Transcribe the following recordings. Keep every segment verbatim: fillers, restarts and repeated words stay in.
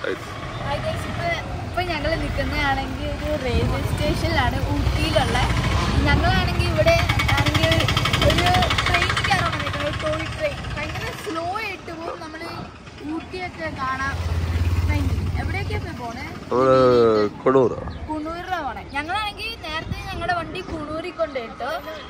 ഇപ്പൊ ഞങ്ങൾ നിൽക്കുന്നതാണെങ്കിൽ ഒരു റെയിൽവേ സ്റ്റേഷനിലാണ്, ഊട്ടിയിലുള്ള. ഞങ്ങളാണെങ്കിൽ ഇവിടെ ആണെങ്കിൽ ഒരു ട്രെയിൻ കയറാൻ വന്നിട്ടുണ്ട്, ടോയ് ട്രെയിൻ. ഭയങ്കര സ്ലോ ആയിട്ട് പോകും. നമ്മൾ ഊട്ടിയൊക്കെ കാണാൻ എവിടെയൊക്കെയാ പോണേ? കുണൂരിലാണ് പോണേ. ഞങ്ങളാണെങ്കിൽ നേരത്തെ ഞങ്ങളുടെ വണ്ടി കുണൂരിൽ കൊണ്ടിട്ടു.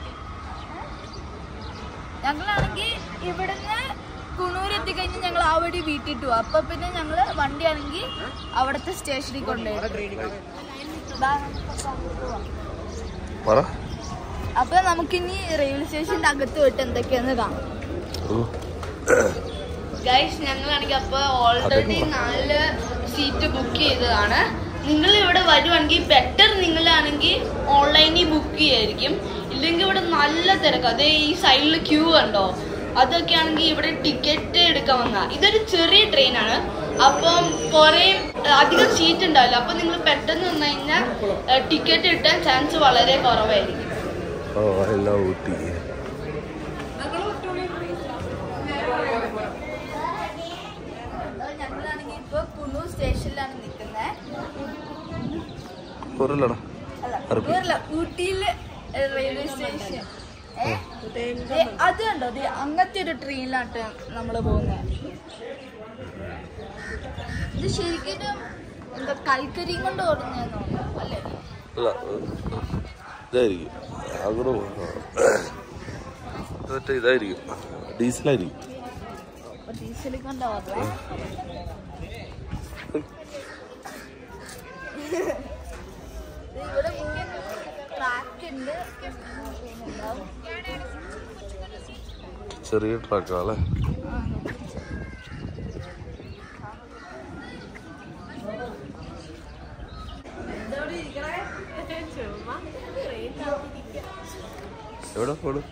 ഞങ്ങളാണെങ്കിൽ ഇവിടുന്ന് കുണൂർ എത്തിക്കഴിഞ്ഞ് ഞങ്ങൾ ആ വഴി വീട്ടിട്ടു. അപ്പൊ പിന്നെ ഞങ്ങള് വണ്ടിയാണെങ്കിൽ അവിടുത്തെ സ്റ്റേഷനിൽ കൊണ്ടുപോയി. അപ്പൊ നമുക്കിനി റെയിൽവേ സ്റ്റേഷന്റെ അകത്ത് പോയിട്ട് എന്തൊക്കെയാന്ന് കാണാം. ഗൈസ്, ഞങ്ങളാണെങ്കിൽ അപ്പൊ ഓൾറെഡി നാല് സീറ്റ് ബുക്ക് ചെയ്തതാണ്. നിങ്ങൾ ഇവിടെ വരുവാണെങ്കിൽ ബെറ്റർ നിങ്ങളാണെങ്കിൽ ഓൺലൈനിൽ ബുക്ക് ചെയ്യായിരിക്കും. ഇല്ലെങ്കിൽ ഇവിടെ നല്ല തിരക്ക്. അതേ ഈ സൈഡിൽ ക്യൂ കണ്ടോ, അതൊക്കെ ആണെങ്കിൽ ഇവിടെ ടിക്കറ്റ് എടുക്കാൻ വന്നാൽ. ഇതൊരു ചെറിയ ട്രെയിനാണ്, അപ്പം കുറേ അധികം സീറ്റ് ഉണ്ടാവില്ല. അപ്പം നിങ്ങൾ പെട്ടെന്ന് വന്നു കഴിഞ്ഞാൽ ടിക്കറ്റ് കിട്ടാൻ ചാൻസ് വളരെ കുറവായിരിക്കും. ഞങ്ങളാണെങ്കിൽ ഇപ്പൊ കുണൂർ സ്റ്റേഷനിലാണ് നിൽക്കുന്നത്. ഊട്ടിയിലെ റെയിൽവേ സ്റ്റേഷൻ അത് കണ്ടോ, അങ്ങനത്തെ ഒരു ട്രെയിനിലാട്ട് നമ്മള് പോകുന്നത്. ഇത് ശരിക്കും എന്താ കൽക്കരിയും കൊണ്ട് ഓടുന്നോ അല്ലേ? ഡീസലായിരിക്കും. ഡീസൽ കൊണ്ടോ ഇവിടെ ട്രാക്ക് ഉണ്ട്, ചെറിയ ട്രാക്കാല്ലേ? എവിടെ പോണു?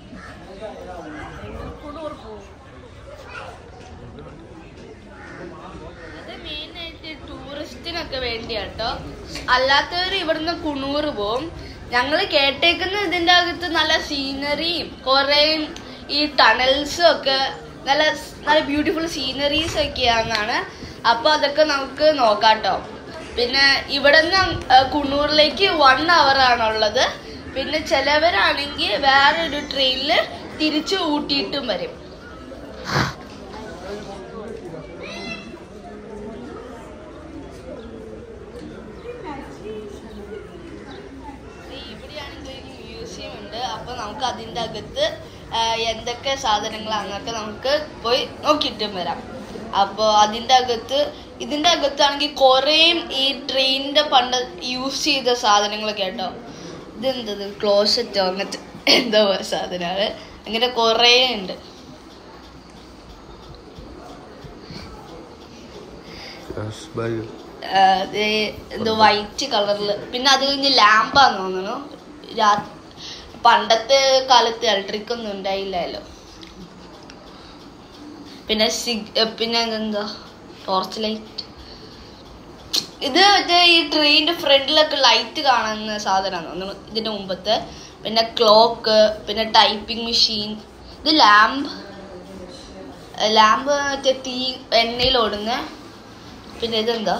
ഇത് മെയിനായിട്ട് ടൂറിസ്റ്റിനൊക്കെ വേണ്ടിയാട്ടോ. അല്ലാത്തവർ ഇവിടുന്ന് കുണൂർ പോവും. ഞങ്ങൾ കേട്ടേക്കുന്ന ഇതിൻ്റെ അകത്ത് നല്ല സീനറിയും കുറേ ഈ ടണൽസും ഒക്കെ നല്ല നല്ല ബ്യൂട്ടിഫുൾ സീനറീസ് ഒക്കെയാണെന്നാണ്. അപ്പോൾ അതൊക്കെ നമുക്ക് നോക്കാട്ടോ. പിന്നെ ഇവിടെ നിന്ന് കുണൂറിലേക്ക് വൺ അവർ ആണുള്ളത്. പിന്നെ ചിലവരാണെങ്കിൽ വേറൊരു ട്രെയിനിൽ തിരിച്ചു ഊട്ടിയിട്ടും വരും. ഇവിടെയാണെങ്കിൽ ഒരു മ്യൂസിയം ഉണ്ട്. അപ്പോൾ നമുക്ക് അതിൻ്റെ അകത്ത് എന്തൊക്കെ സാധനങ്ങളാണെന്നൊക്കെ നമുക്ക് പോയി നോക്കിയിട്ടും വരാം. അപ്പോൾ അതിൻ്റെ അകത്ത് ഇതിൻ്റെ അകത്താണെങ്കിൽ കുറേ ഈ ട്രെയിനിൻ്റെ പണ്ട് യൂസ് ചെയ്ത സാധനങ്ങളൊക്കെ കേട്ടോ. ഇതെന്തത് ക്ലോസറ്റോ അങ്ങനത്തെ എന്തോ സാധനമാണ്. അങ്ങനെ കുറേ ഉണ്ട്. എന്തോ വൈറ്റ് കളറിൽ. പിന്നെ അത് കഴിഞ്ഞ് ലാമ്പാന്ന് തോന്നുന്നു. രാ പണ്ടത്തെ കാലത്ത് ഇലക്ട്രിക് ഒന്നും ഉണ്ടായില്ലല്ലോ. പിന്നെ സിഗ് പിന്നെ എന്താ ടോർച്ച് ലൈറ്റ്. ഇത് മറ്റേ ഈ ട്രെയിനിന്റെ ഫ്രണ്ടിലൊക്കെ ലൈറ്റ് കാണുന്ന സാധനമാണ് തോന്നുന്നു ഇതിന്റെ മുമ്പത്തെ. പിന്നെ ക്ലോക്ക്, പിന്നെ ടൈപ്പിംഗ് മെഷീൻ. ഇത് ലാമ്പ് ലാമ്പ് മറ്റേ തീ എണ്ണയിൽ ഓടുന്ന. പിന്നെ ഇതെന്താ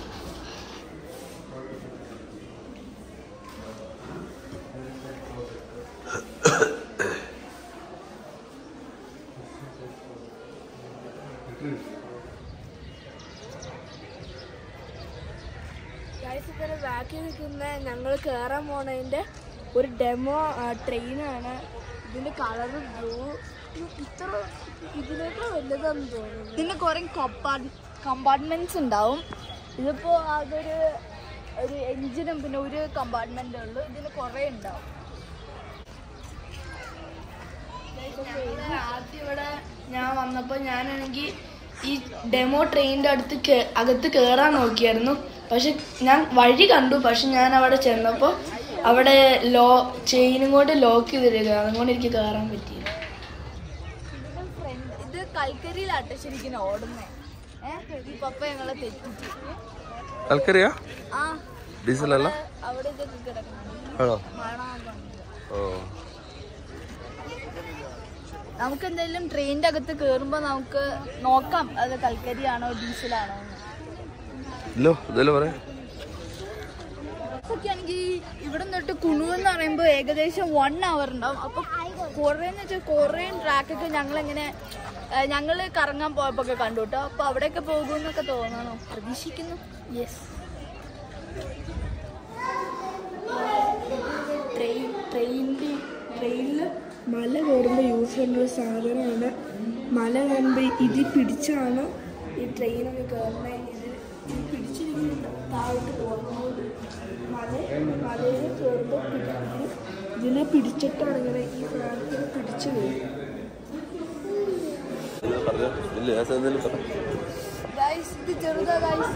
ബാക്കി നിൽക്കുന്ന ഞങ്ങൾ കയറാൻ പോണതിൻ്റെ ഒരു ഡെമോ ട്രെയിനാണ്. ഇതിൻ്റെ കളറ് ബ്ലൂ. ഇത്ര ഇതിനൊക്കെ വലുതാന്ന് തോന്നുന്നു. ഇതിന് കുറേ കമ്പാർട്ട് കമ്പാർട്ട്മെൻറ്റ്സ് ഉണ്ടാവും. ഇതിപ്പോൾ അതൊരു ഒരു എൻജിനും പിന്നെ ഒരു കമ്പാർട്ട്മെൻറ്റേ ഉള്ളൂ. ഇതിന് കുറേ ഉണ്ടാവും. ആദ്യം ഇവിടെ ഞാൻ വന്നപ്പോൾ ഞാനാണെങ്കിൽ ഈ ഡെമോ ട്രെയിനിൻ്റെ അടുത്ത് അകത്ത് കയറാൻ നോക്കിയായിരുന്നു. പക്ഷെ ഞാൻ വഴി കണ്ടു. പക്ഷെ ഞാൻ അവിടെ ചെന്നപ്പോൾ അവിടെ ലോ ചെയിനും കൊണ്ട് ലോക്ക് ചെയ്തിരിക്കുക. അതുകൊണ്ട് എനിക്ക് കയറാൻ പറ്റിയില്ല. ഇത് കൽക്കരിയിലാട്ടെ ശരിക്കും ഓടുന്നേ. ഈ പപ്പ ഞങ്ങളെ തെറ്റിച്ചു. കൽക്കരിയാ? ആ, ഡീസലല്ല. അവിടെ ഇതൊക്കെ കിടക്കണം. നമുക്ക് എന്തായാലും ട്രെയിനിന്റെ അകത്ത് കയറുമ്പോൾ നമുക്ക് നോക്കാം അത് കൽക്കരിയാണോ ഡീസലാണോ എന്ന്. ഇല്ലോ ഇതല്ലേ പറയാ. ഇവിടെ നിന്നിട്ട് കുണൂർ എന്ന് പറയുമ്പോൾ ഏകദേശം വൺ അവർ ഉണ്ടാവും. അപ്പൊ കുറേന്ന് വെച്ചാൽ കുറേ ട്രാക്കൊക്കെ ഞങ്ങൾ എങ്ങനെ ഞങ്ങള് കറങ്ങാൻ പോയപ്പോ ഒക്കെ കണ്ടു കേട്ടോ. അപ്പൊ അവിടെയൊക്കെ പോകുമെന്നൊക്കെ തോന്നണോ പ്രതീക്ഷിക്കുന്നു. യെസ്, ട്രെയിൻ ട്രെയിനിൽ ട്രെയിനിൽ മല കയറുമ്പോൾ യൂസ് ചെയ്യുന്ന ഒരു സാധനമാണ്. മല കയറുമ്പോൾ ഇത് പിടിച്ചാണ് ഈ ട്രെയിനൊക്കെ കയറുന്നത്. ഇത് ഇത് പിടിച്ചിരിക്കുന്നുണ്ട് താഴോട്ട് പോകുന്നത്. മല മലയിൽ കയറുമ്പോൾ പിടിക്കും. ഇതിനെ പിടിച്ചിട്ടാണ് ഇങ്ങനെ ഈ സാധനത്തിന് പിടിച്ചു വരും. ഇത് ചെറുതാ ഗൈസ്.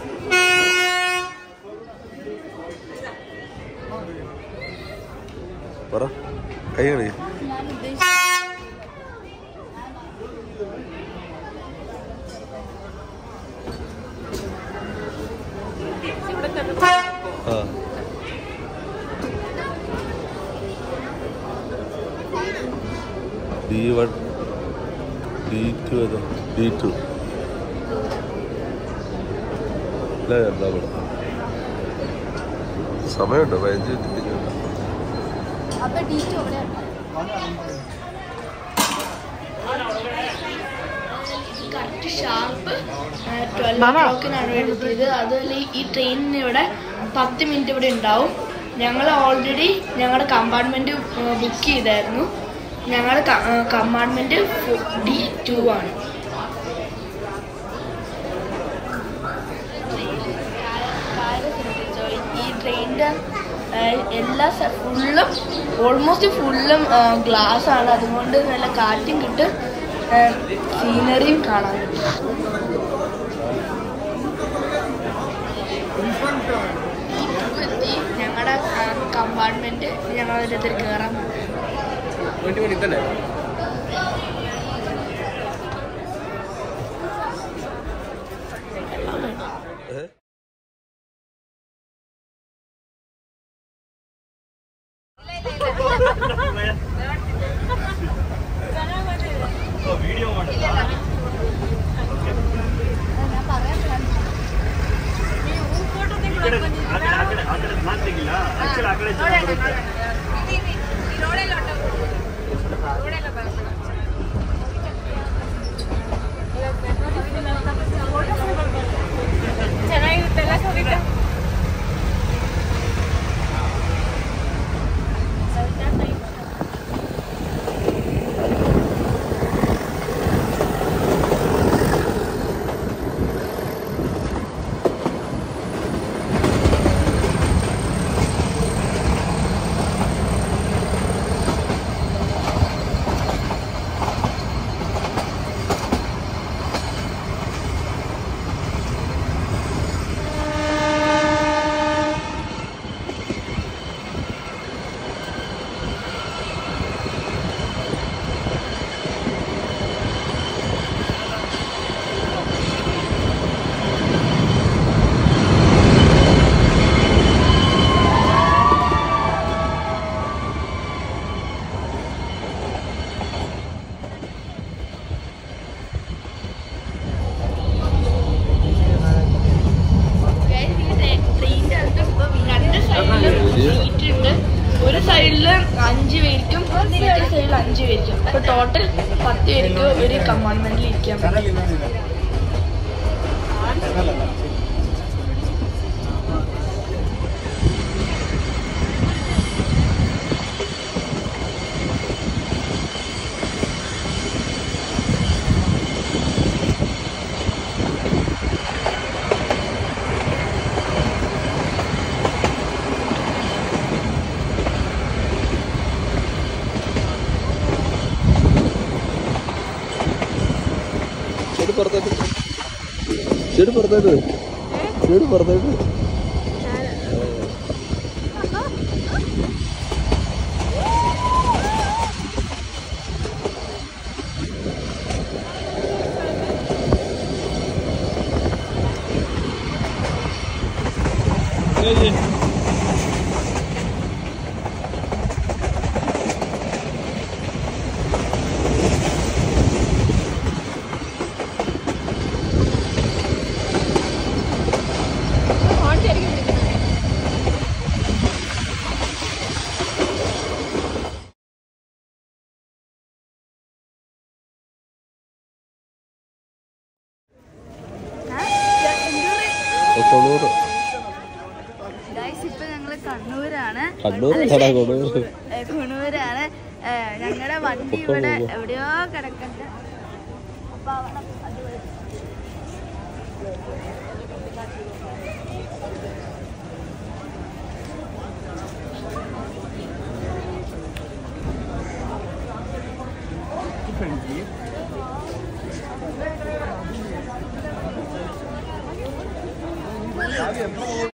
ഞാൻ ഉദ്ദേശിച്ചു ഡി വൺ ഡി ടു ഏതാ ഡി ടു സമയമുണ്ടോ? പതിനഞ്ച് മിനിറ്റ്. കറക്റ്റ് ഷാർപ്പ് ട്വൽവ് ഓ ക്ലോക്കിനാണ് എടുത്തത്. അതുപോലെ ഈ ട്രെയിനിന് ഇവിടെ പത്ത് മിനിറ്റ് ഇവിടെ ഉണ്ടാവും. ഞങ്ങൾ ഓൾറെഡി ഞങ്ങളുടെ കമ്പാർട്ട്മെന്റ് ബുക്ക് ചെയ്തായിരുന്നു. ഞങ്ങളുടെ കമ്പാർട്ട്മെന്റ് ഡി ടു ആണ്. ഈ ട്രെയിനിൻ്റെ എല്ലാ ഫുള്ളും ഓൾമോസ്റ്റ് ഫുള്ളും ഗ്ലാസ് ആണ്. അതുകൊണ്ട് നല്ല കാറ്റും കിട്ടും, സീനറിയും കാണാൻ പറ്റും. എത്തി ഞങ്ങളുടെ കമ്പാർട്ട്മെന്റ് ഞങ്ങളുടെ ഇതിൽ കയറാൻ ഒരു സൈഡില് അഞ്ച് പേർക്കും മറ്റേ സൈഡിൽ അഞ്ച് പേർക്കും. അപ്പൊ ടോട്ടൽ പത്ത് പേർക്ക് ഒരു കമ്പാർട്ട്മെന്റിൽ ഇരിക്കാൻ പറ്റും. ചെടി പുറത്തോട്ട് ചെടി പുറത്തോട്ട് കൊണൂറ് ഗൈസ് ഇപ്പൊ ഞങ്ങള് കണ്ണൂരാണ് കണ്ണൂർ കുണൂരാണ് ഞങ്ങളുടെ വണ്ടി ഇവിടെ എവിടെയോ കിടക്കണ്ട അപ്പൊ അവിടെ അത്